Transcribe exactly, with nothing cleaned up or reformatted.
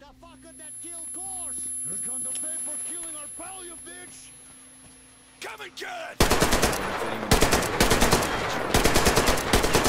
The fucker that killed Gorse! They're going to pay for killing our pal, you bitch! Come and get it!